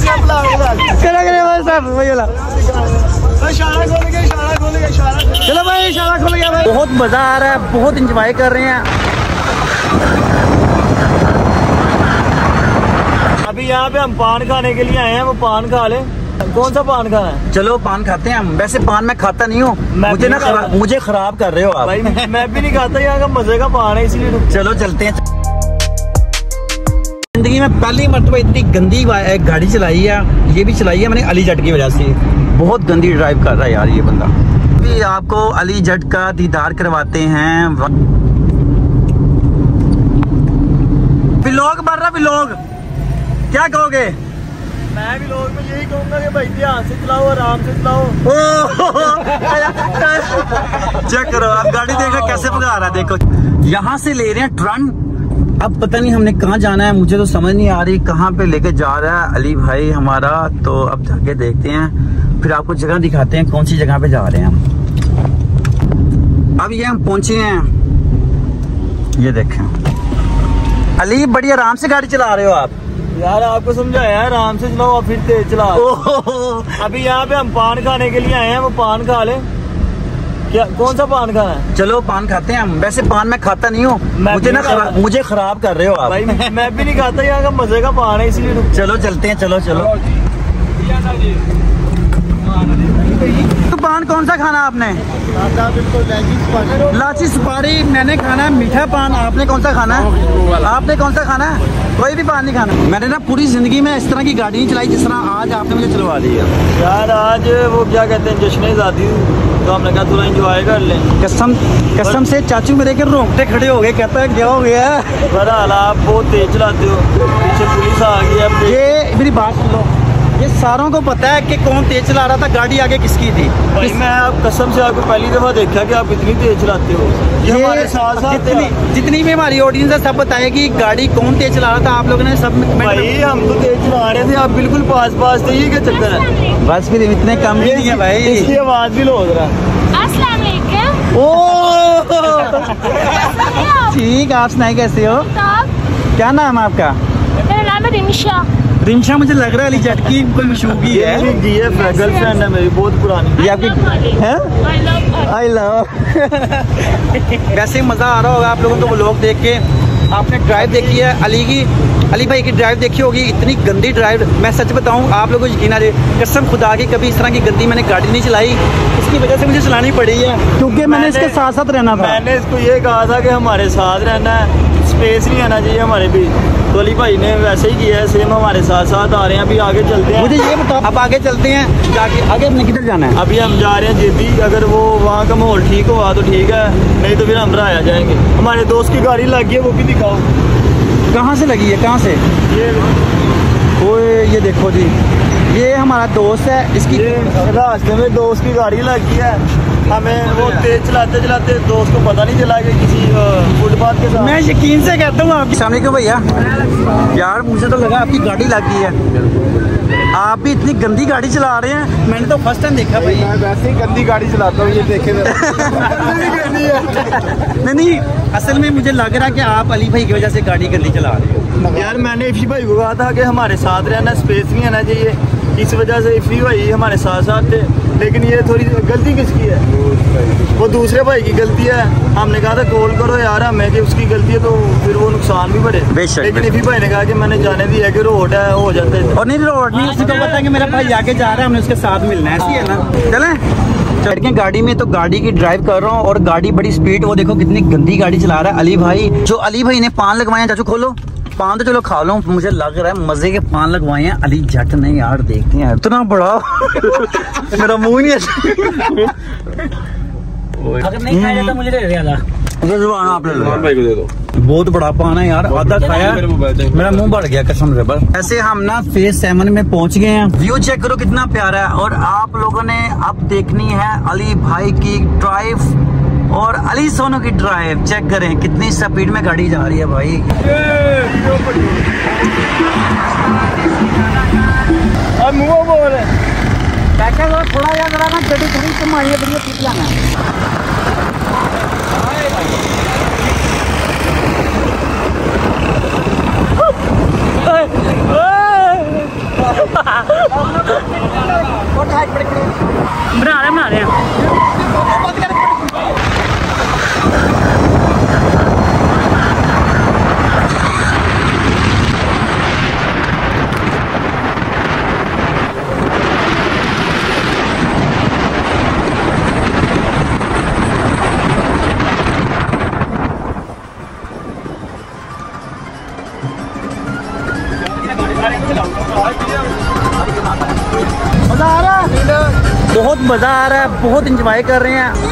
चलो भाई इशारा खोल गया भाई। बहुत मजा आ रहा है, बहुत इंजॉय कर रहे हैं। अभी यहाँ पे हम पान खाने के लिए आए हैं, वो पान खा ले। कौन सा पान खाना है? चलो पान खाते हैं हम। वैसे पान मैं खाता नहीं हूँ, मुझे खराब कर रहे हो आप। भाई मैं भी नहीं खाता, यहाँ का मजे का पान है इसलिए। चलो चलते हैं। जिंदगी में पहली मरतबा इतनी गंदी गाड़ी चलाई है, ये भी चलाई है मैंने अली जट की वजह से। बहुत गंदी ड्राइव कर रहा है यार ये बंदा। अभी आपको अली जट का दीदार करवाते हैं। व्लॉग बन रहा, व्लॉग क्या कहोगे? मैं भी लोग में यही कहूंगा कि भाई ध्यान से चलाओ, आराम से चलाओ। चेक करो आप गाड़ी, देखो कैसे भगा रहा है। देखो यहाँ से ले रहे हैं टर्न। अब पता नहीं हमने कहाँ जाना है, मुझे तो समझ नहीं आ रही कहाँ पे लेके जा रहा है अली भाई हमारा। तो अब जाके देखते हैं, फिर आपको जगह दिखाते हैं कौन सी जगह पे जा रहे हैं हम। अब ये हम पहुंचे हैं, ये देखें। अली बड़ी आराम से गाड़ी चला रहे हो आप यार। आपको समझाया है आराम से चलाओ, फिर तेज चलाओ। अभी यहाँ पे हम पान खाने के लिए आए हैं, वो पान खा ले। क्या कौन सा पान खाना है? चलो पान खाते हैं हम। वैसे पान मैं खाता नहीं हूँ, मुझे खराब कर रहे हो आप। भाई मैं भी नहीं खाता, यहाँ का मजे का पान है इसलिए। चलो चलते हैं, चलो चलो। तो पान कौन सा खाना आपने? लाची सुपारी मैंने खाना है, मीठा पान आपने कौन सा खाना है? आपने कौन सा खाना है? कोई भी पान नहीं खाना। मैंने ना पूरी जिंदगी में इस तरह की गाड़ी नहीं चलाई जिस तरह आज आपने मुझे चलवा दी है यार। आज वो क्या कहते हैं, जश्न आज़ादी, तो हमने कहा थोड़ा एंजॉय कर लें। कसम से चाचू मेरे के रोंगटे खड़े हो गए, कहता है क्या हो गया? बहरहाल आप बहुत तेज चलाते हो, पीछे पुलिस आ गई है। ये मेरी बात सुन लो, ये सारों को पता है कि कौन तेज चला रहा था, गाड़ी आगे किसकी थी। भाई मैं आप कसम से आपको पहली दफा देखा कि आप इतनी तेज चलाते हो। ये हमारे साथ जितनी भी हमारी ऑडियंस है सब बताएगी गाड़ी कौन तेज चला रहा था। आप लोगों ने सब भाई हम तो तेज चला रहे थे, आप बिल्कुल पास थे। ये क्या चक्कर है? बस फिर इतने कम भी नहीं है भाई, इसकी आवाज भी लो रहा। ठीक, आप सुनाई कैसे हो? क्या नाम है आपका? मेरा नाम है रिमशा। रिमशा मुझे लग रहा है अली जट की कोई मशहूरी है। गर्लफ्रेंड है मेरी, बहुत पुरानी। ये आपकी है? I love. वैसे ही मजा आ रहा होगा आप लोगों को वो लोग देख के। आपने ड्राइव देखी है अली भाई की ड्राइव देखी होगी। इतनी गंदी ड्राइव, मैं सच बताऊं आप लोगों को यकीन आ रही, कसम खुदा की कभी इस तरह की गंदी मैंने गाड़ी नहीं चलाई। इसकी वजह से मुझे चलानी पड़ी है क्योंकि मैंने इसके साथ साथ रहना था। मैंने इसको ये कहा था कि हमारे साथ रहना है, स्पेस नहीं आना चाहिए हमारे भी। तो अली भाई ने वैसे ही किया है, सेम हमारे साथ साथ आ रहे हैं। अभी आगे चलते हैं। मुझे ये बताओ, अब आगे चलते हैं, जाके आगे हमने किधर जाना है? अभी हम जा रहे हैं जेबी। अगर वो वहाँ का माहौल ठीक हुआ तो ठीक है, नहीं तो फिर हम राया जाएंगे। हमारे दोस्त की गाड़ी लगी है, वो भी दिखाओ। कहाँ से लगी है? कहाँ से? ये देखो जी, ये हमारा दोस्त है। इसकी रास्ते में दोस्त की गाड़ी लगी है। हमें वो तेज चलाते चलाते दोस्त को पता नहीं चला कि किसी फुटपाथ के साथ। मैं यकीन से कहता हूँ आपकी सामने क्यों भैया, यार मुझे तो लगा आपकी गाड़ी लगी है। आप भी इतनी गंदी गाड़ी चला रहे हैं, मैंने तो फर्स्ट टाइम देखा भाई। मैं वैसे ही गंदी गाड़ी चलाता हूँ, ये देखे। नहीं, असल में मुझे लग रहा है कि आप अली भाई की वजह से गाड़ी गंदी चला रहे हो। यार मैंने इफ़ी भाई को कहा था कि हमारे साथ रहना, स्पेस नहीं आना चाहिए। इस वजह से इफ़ी भाई हमारे साथ साथ थे, लेकिन ये थोड़ी गलती किसकी है? वो दूसरे भाई की गलती है। हमने कहा था कॉल करो यार हमें कि उसकी गलती है, तो फिर वो नुकसान भी बढ़े। लेकिन इफ़ी भाई ने कहा कि मैंने जाने दिया कि रोड है, हो जाता है। और नहीं रोड नहीं, उसको पता है कि मेरा भाई आगे जा रहा है, हमने उसके साथ मिलना है, ऐसी है ना। चलें के गाड़ी में, तो गाड़ी की ड्राइव कर रहा हूँ और गाड़ी बड़ी स्पीड। वो देखो कितनी गंदी गाड़ी चला रहा है अली भाई। जो अली भाई ने पान लगवाए, चाचू खोलो पान तो चलो खा लो। मुझे लग रहा है मजे के पान लगवाए हैं अली जट ने यार। देखते हैं इतना बड़ा मेरा मुंह नहीं अच्छा। अगर नहीं खाया जाता मुझे दे देना। आप भाई को दे दो। बहुत बड़ा पान है यार, आधा खाया मेरा मुंह बढ़ गया कसम से। बस ऐसे हम ना फेज 7 में पहुंच गए हैं। व्यू चेक करो कितना प्यारा है। और आप लोगों ने अब देखनी है अली भाई की ड्राइव और अली सोनू की ड्राइव। चेक करें कितनी स्पीड में गाड़ी जा रही है भाई। अब मुँह बोल थोड़ा याद रहा ना, गड्डी थोड़ी कमाई बढ़िया पीट जाना। मजा आ रहा है, बहुत मजा आ रहा है, बहुत इंजॉय कर रहे हैं।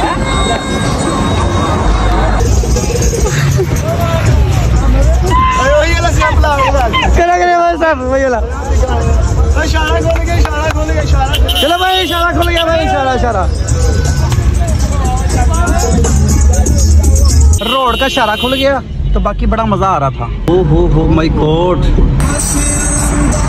चलो भाई इशारा खुल गया भाई, इशारा रोड का इशारा खुल गया तो बाकी बड़ा मजा आ रहा था। ओ हो माय गॉड।